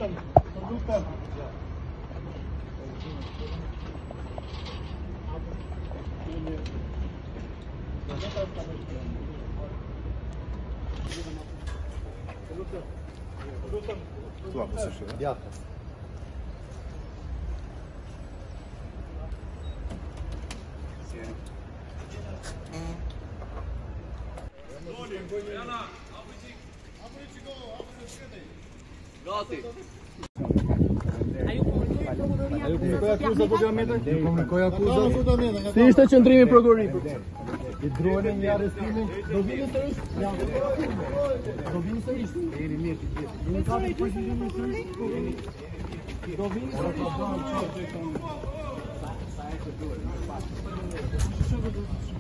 Слабо все ще, Дякую. Ti ishte qëndrimi prokurori. I dronin një arrestimin. Do vini sërish? Do vini sërish? Jeni mirë të gjithë. Jeni ka të përgjithimi sërish? Do vini sërish?